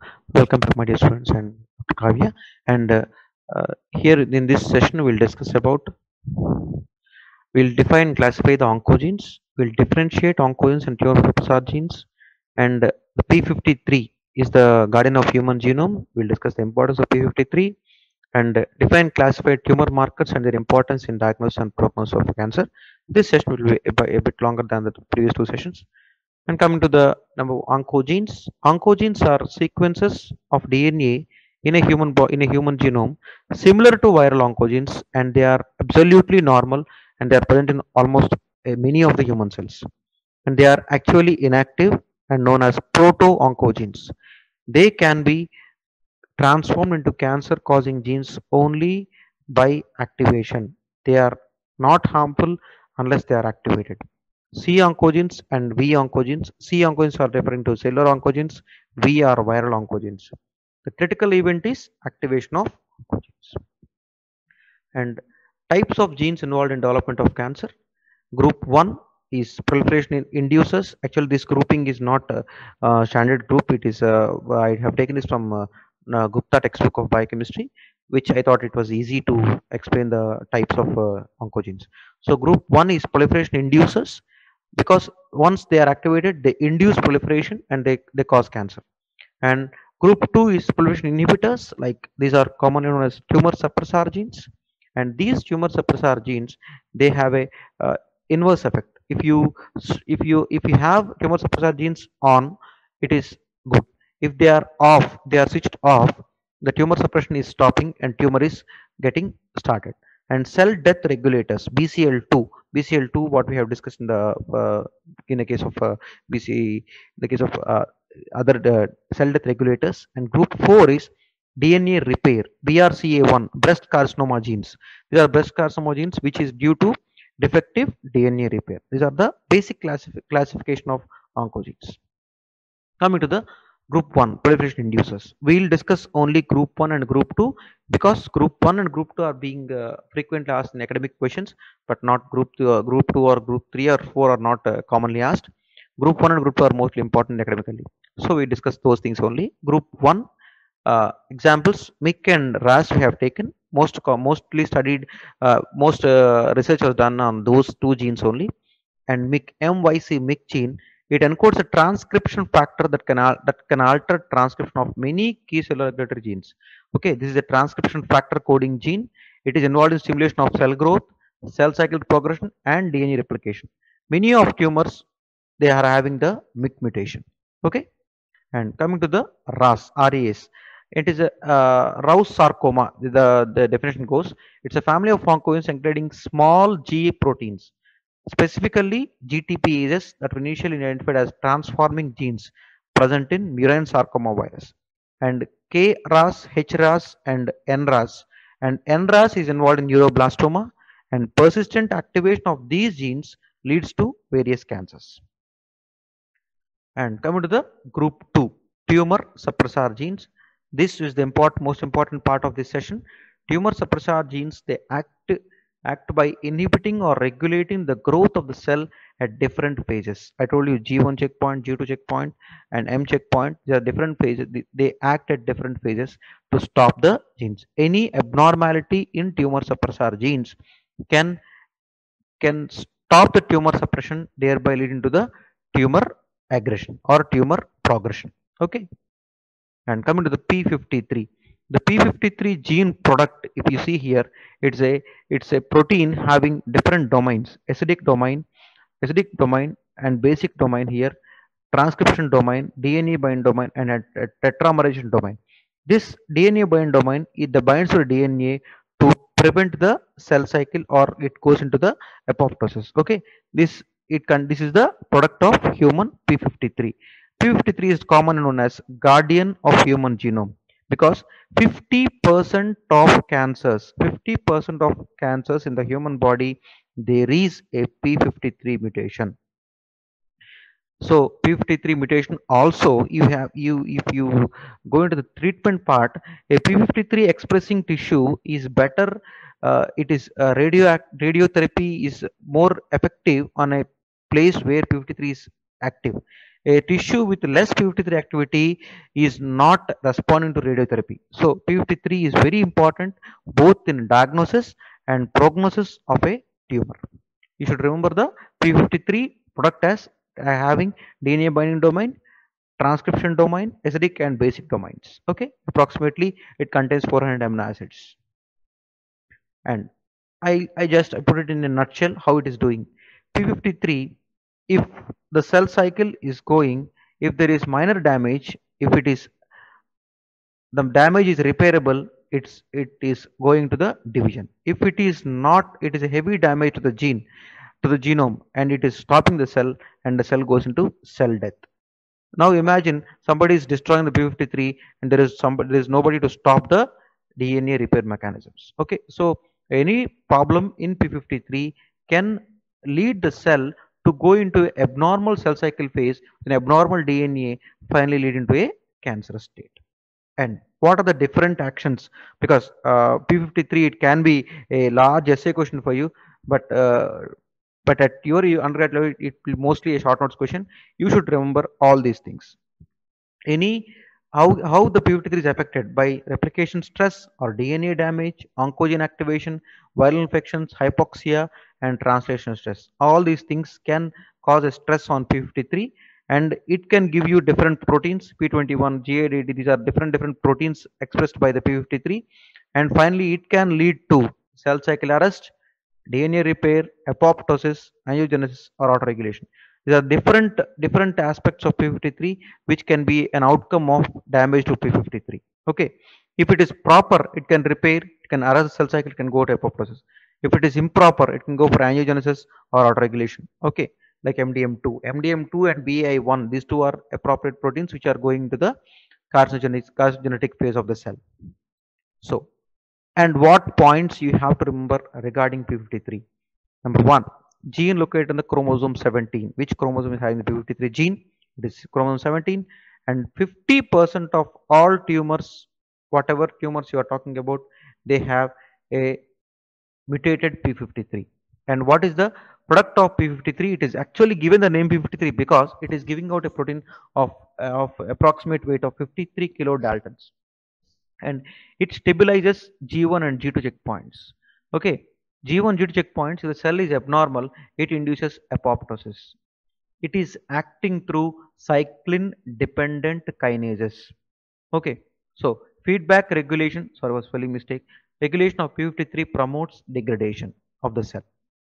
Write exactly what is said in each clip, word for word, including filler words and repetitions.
Welcome back, my dear students and Doctor Kavya. And uh, uh, here in this session, we'll discuss about we'll define and classify the oncogenes. We'll differentiate oncogenes and tumor suppressor genes. And uh, the P fifty-three is the guardian of human genome. We'll discuss the importance of P fifty-three and uh, define classify tumor markers and their importance in diagnosis and prognosis of cancer. This session will be a, bi- a bit longer than the previous two sessions. And coming to the number oncogenes, oncogenes are sequences of D N A in a human bo- in a human genome similar to viral oncogenes, and they are absolutely normal and they are present in almost uh, many of the human cells. And they are actually inactive and known as proto-oncogenes. They can be transformed into cancer-causing genes only by activation. They are not harmful unless they are activated. C oncogenes and V oncogenes. C oncogenes are referring to cellular oncogenes. V are viral oncogenes. The critical event is activation of oncogenes. And types of genes involved in development of cancer. Group one is proliferation in inducers. Actually, this grouping is not a, uh standard group. It is uh, I have taken this from uh, uh, Gupta textbook of biochemistry, which I thought it was easy to explain the types of uh, oncogenes. So group one is proliferation inducers because once they are activated, they induce proliferation and they, they cause cancer. And group two is proliferation inhibitors, like these are commonly known as tumor suppressor genes. And these tumor suppressor genes, they have a uh, inverse effect. If you if you if you have tumor suppressor genes on, it is good. If they are off, they are switched off, the tumor suppression is stopping and tumor is getting started. And cell death regulators, B C L two, B C L two, what we have discussed in the uh, in the case of uh, B C, the case of uh, other uh, cell death regulators. And group four is D N A repair, B R C A one, breast carcinoma genes. These are breast carcinoma genes which is due to defective D N A repair. These are the basic classif classification of oncogenes. Coming to the group one, proliferation inducers. We will discuss only group one and group two because group one and group two are being uh, frequently asked in academic questions, but not group two, uh, group two or group three or four are not uh, commonly asked. Group one and group two are mostly important academically. So we discuss those things only. Group one uh, examples, M Y C and R A S we have taken. Most mostly studied, uh, most uh, research was done on those two genes only. And M Y C, M Y C M Y C gene, it encodes a transcription factor that can that can alter transcription of many key cellular regulatory genes. Okay, this is a transcription factor coding gene. It is involved in stimulation of cell growth, cell cycle progression, and D N A replication. Many of tumors, they are having the M Y C mutation. Okay, and coming to the R A S, R A S, it is a uh, Rouse sarcoma. The the definition goes, it's a family of oncogenes including small G proteins, specifically G T P ases that were initially identified as transforming genes present in murine sarcoma virus. And K R A S, H R A S, and N R A S. And N R A S is involved in neuroblastoma, and persistent activation of these genes leads to various cancers. And coming to the group two, tumor suppressor genes. This is the important, most important part of this session. Tumor suppressor genes, they act act by inhibiting or regulating the growth of the cell at different phases. I told you G one checkpoint, G two checkpoint, and M checkpoint. There are different phases. They act at different phases to stop the genes. Any abnormality in tumor suppressor genes can can stop the tumor suppression, thereby leading to the tumor aggression or tumor progression. Okay, and coming to the P fifty-three, the P fifty-three gene product, if you see here, it's a it's a protein having different domains: acidic domain, acidic domain, and basic domain here, transcription domain, D N A bind domain, and a, a tetramerization domain. This D N A bind domain, it the binds to D N A to prevent the cell cycle, or it goes into the apoptosis. Okay, this it can this is the product of human P fifty-three. P fifty-three is common known as guardian of human genome because fifty percent of cancers, fifty percent of cancers in the human body, there is a P fifty-three mutation. So P fifty-three mutation also, you have you if you go into the treatment part, a P fifty-three expressing tissue is better. Uh, it is uh, radio radiotherapy is more effective on a place where P fifty-three is active. A tissue with less p fifty-three activity is not responding to radiotherapy. So p fifty-three is very important both in diagnosis and prognosis of a tumor. You should remember the p fifty-three product as uh, having D N A binding domain, transcription domain, acidic and basic domains. Okay, approximately it contains four hundred amino acids. And I, I just I put it in a nutshell how it is doing. p fifty-three, if the cell cycle is going, if there is minor damage, if it is the damage is repairable, it's it is going to the division. If it is not, it is a heavy damage to the gene, to the genome, and it is stopping the cell, and the cell goes into cell death. Now imagine somebody is destroying the p fifty-three and there is somebody, there is nobody to stop the D N A repair mechanisms. Okay, so any problem in p fifty-three can lead the cell to go into abnormal cell cycle phase, an abnormal D N A finally lead into a cancerous state. And what are the different actions? Because uh, p fifty-three, it can be a large essay question for you, but uh, but at your undergrad level it will mostly a short notes question. You should remember all these things. Any how how the p fifty-three is affected by replication stress or D N A damage, oncogene activation, viral infections, hypoxia, and translation stress. All these things can cause a stress on p fifty-three, and it can give you different proteins, p twenty-one, G A D D. These are different different proteins expressed by the p fifty-three, and finally it can lead to cell cycle arrest, D N A repair, apoptosis, angiogenesis, or autoregulation. These are different different aspects of p fifty-three which can be an outcome of damage to p fifty-three. Okay, if it is proper, it can repair, it can arrest the cell cycle, it can go to apoptosis. If it is improper, it can go for angiogenesis or autoregulation. Okay, like M D M two, M D M two and B I one. These two are appropriate proteins which are going to the carcinogenic carcinogenic phase of the cell. So, and what points you have to remember regarding p fifty-three? Number one, gene located in the chromosome seventeen. Which chromosome is having the p fifty-three gene? It is chromosome seventeen. And fifty percent of all tumors, whatever tumors you are talking about, they have a mutated p fifty-three. And what is the product of p fifty-three? It is actually given the name p fifty-three because it is giving out a protein of, of approximate weight of fifty-three kilodaltons, and it stabilizes G one and G two checkpoints. Okay, G one, G two checkpoints, if the cell is abnormal, it induces apoptosis. It is acting through cyclin dependent kinases. Okay, so feedback regulation, sorry, was spelling mistake. Regulation of p fifty-three promotes degradation of the cell.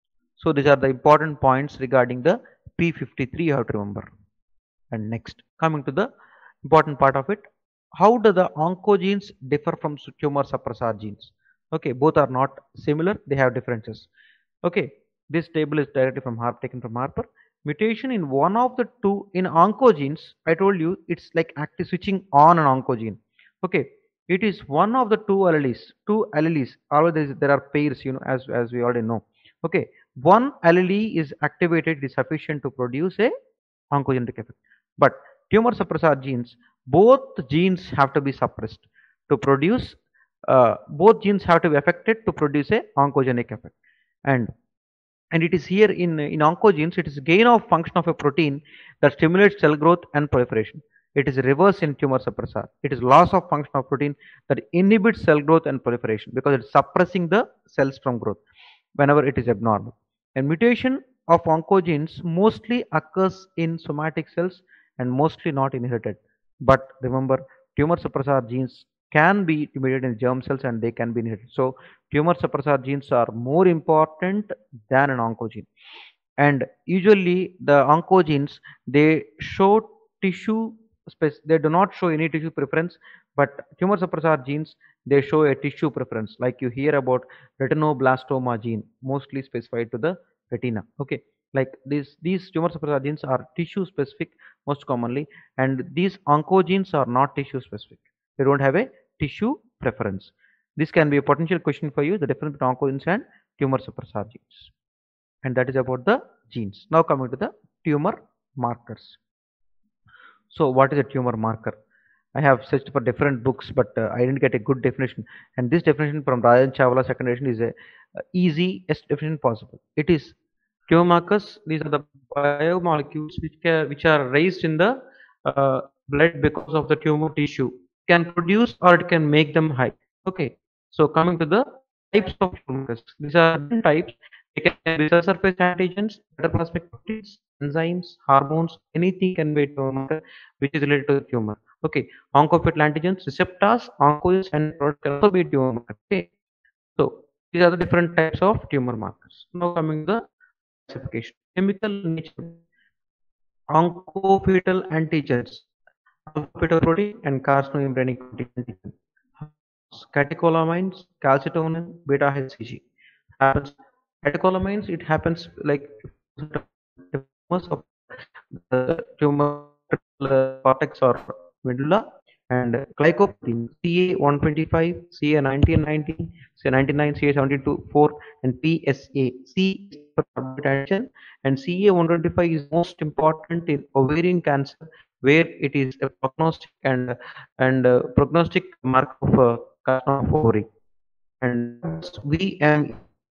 So these are the important points regarding the p fifty-three you have to remember. And next, coming to the important part of it, how do the oncogenes differ from tumor suppressor genes? Okay, both are not similar, they have differences. Okay, this table is directly from Harper, taken from Harper. Mutation in one of the two in oncogenes, I told you it's like active switching on an oncogene. Okay, it is one of the two alleles, two alleles. Always there are pairs, you know, as as we already know. Okay, one allele is activated is sufficient to produce a oncogenic effect. But tumor suppressor genes, both genes have to be suppressed to produce, uh, both genes have to be affected to produce a oncogenic effect. And and it is here in in oncogenes, it is gain of function of a protein that stimulates cell growth and proliferation. It is reverse in tumor suppressor. It is loss of function of protein that inhibits cell growth and proliferation because it is suppressing the cells from growth whenever it is abnormal. And mutation of oncogenes mostly occurs in somatic cells and mostly not inherited. But remember, tumor suppressor genes can be mutated in germ cells and they can be inherited. So tumor suppressor genes are more important than an oncogene. And usually the oncogenes, they show tissue space, they do not show any tissue preference, but tumor suppressor genes, they show a tissue preference. Like you hear about retinoblastoma gene, mostly specified to the retina. Okay, like these these tumor suppressor genes are tissue specific most commonly, and these oncogenes are not tissue specific. They don't have a tissue preference. This can be a potential question for you, the difference between oncogenes and tumor suppressor genes. And that is about the genes. Now coming to the tumor markers. So what is a tumor marker? I have searched for different books, but uh, I didn't get a good definition. And this definition from Rajan Chawla second edition is a uh, easiest definition possible. It is Tumor markers, these are the biomolecules which ca- which are raised in the uh, blood because of the tumor tissue. Can produce or it can make them high. Okay. So coming to the types of tumor markers, these are different types. They can be cell surface antigens, cytoplasmic proteins, enzymes, hormones, anything can be a tumor marker which is related to the tumor. Okay. Oncofetal antigens, receptors, oncogenes, and products can also be tumor markers. Okay. So these are the different types of tumor markers. Now coming to the classification. Chemical nature. Oncofetal antigens, alpha-fetoprotein and carcinoembryonic antigen. Catecholamines, calcitonin, beta-H C G. Happens catecholamines. It happens like tumors of the tumor uh, cortex or medulla, and glycoprotein C A one twenty-five, C A nineteen nineteen, C A ninety-nine, C A seventy-two four, and P S A. C is for carbohydrate antigen, and C A one twenty-five is most important in ovarian cancer, where it is a prognostic and and uh, prognostic mark of uh, carcinoma of ovary. And V M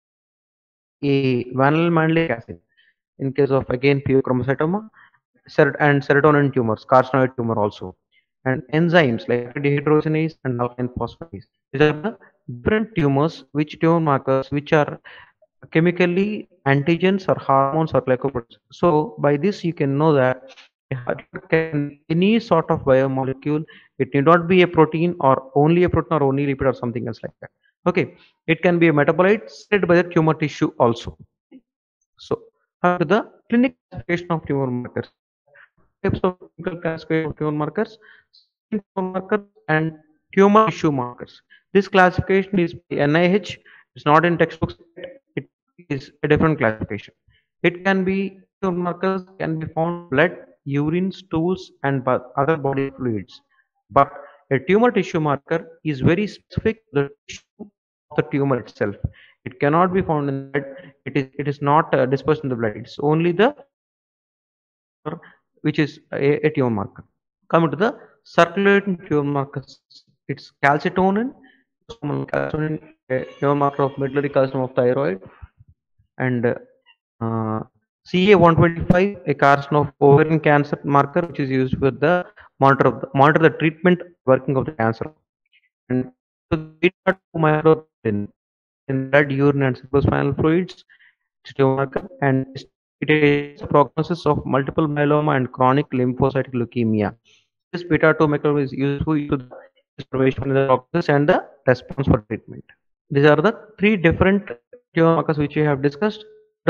A, vanillin malonic acid, in case of again pheochromocytoma, ser- and serotonin tumors, carcinoid tumor also, and enzymes like dehydrogenase and alkaline phosphatase. These are the different tumors, which tumor markers, which are chemically antigens or hormones or glycoproteins. So by this you can know that a heart can be any sort of biomolecule. It need not be a protein or only a protein or only lipid or something else like that. Okay, it can be a metabolite spread by the tumor tissue also. So, how to the clinical classification of tumor markers? Types of clinical classification of tumor markers, tumor markers, and tumor tissue markers. This classification is by N I H. It's not in textbooks. It is a different classification. It can be tumor markers can be found in blood, urine, stools, and bo- other body fluids. But a tumor tissue marker is very specific to the tissue of the tumor itself. It cannot be found in the blood. It is it is not uh, dispersed in the blood. It's only the which is a, a tumor marker. Coming to the circulating tumor markers, it's calcitonin, calcitonin, a tumor marker of medullary carcinoma of thyroid, and uh, C A one twenty-five, a carcinoma of ovarian cancer marker, which is used for the monitor of the, monitor the treatment working of the cancer. And to the beta two microglobulin in blood, urine, and cerebrospinal fluids, tumor marker, and it is a prognosis of multiple myeloma and chronic lymphocytic leukemia. This beta two microglobulin is useful to the observation in the prognosis and the response for treatment. These are the three different tumor markers which we have discussed.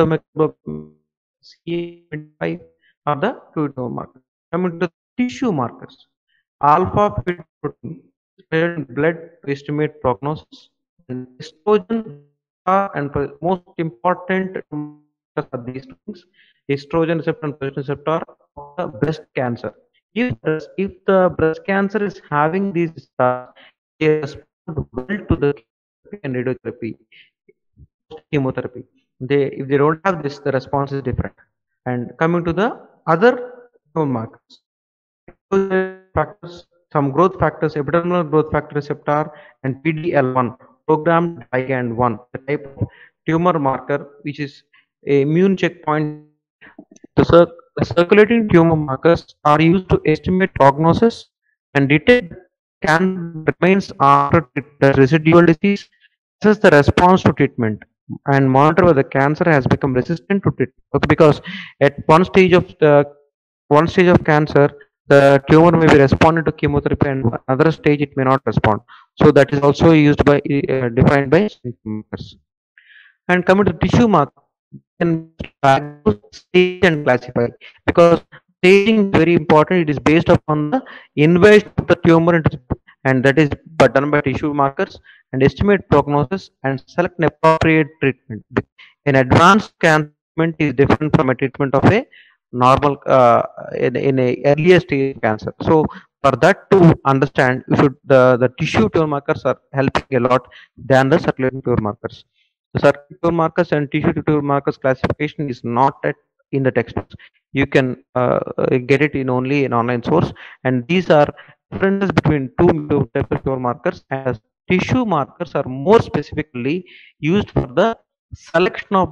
C A twenty-five are the two tumor markers. Coming to the tissue markers, alpha fetoprotein is measured in blood to estimate prognosis, and estrogen are, and pro- most important markers are these things: estrogen receptor and progesterone receptor of the breast cancer. If breast, if the breast cancer is having these stars, they respond well to the chemotherapy and radiotherapy, chemotherapy. They if they don't have this, the response is different. And coming to the other tumor markers, factors, some growth factors, epidermal growth factor receptor and P D L one, programmed ligand one, the type of tumor marker which is a immune checkpoint. The, cir- the circulating tumor markers are used to estimate prognosis and detect can remains after the residual disease, assess the response to treatment, and monitor whether the cancer has become resistant to treatment. Okay, because at one stage of the one stage of cancer, the tumor may be responding to chemotherapy, and another stage it may not respond. So that is also used by uh, defined by markers. And coming to tissue mark, can diagnose, stage and classify, because staging is very important. It is based upon the invasion of the tumor into the, and that is but done by tissue markers, and estimate prognosis and select an appropriate treatment. An advanced cancer treatment is different from a treatment of a normal uh, in, in a earlier stage cancer. So for that to understand, you should the the tissue tumor markers are helping a lot than the circulating tumor markers. The circuit tumor markers and tissue tumor markers classification is not at, in the textbooks. You can uh, uh, get it in only an online source, and these are differences between two types of tumor markers. As tissue markers are more specifically used for the selection of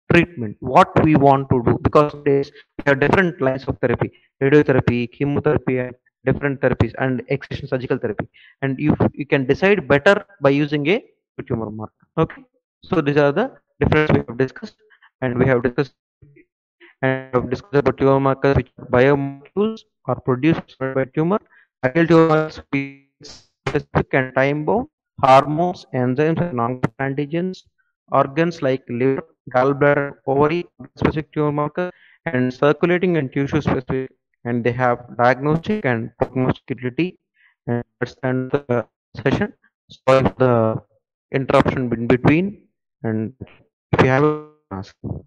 treatment, what we want to do, because nowadays we have different lines of therapy, radiotherapy, chemotherapy, and different therapies, and excision surgical therapy, and you you can decide better by using a tumor marker. Okay, so these are the difference we have discussed, and we have discussed and we have discussed about tumor markers which are biomolecules are produced by tumor. Ideal tumor markers will be specific and time bound, hormones, enzymes, and non-specific antigens, organs like liver, gallbladder, ovary, specific tumor marker, and circulating and tissue specific. And they have diagnostic and prognostic utility. And that's the end of the session. Sorry for the interruption in between. And if you have a ask.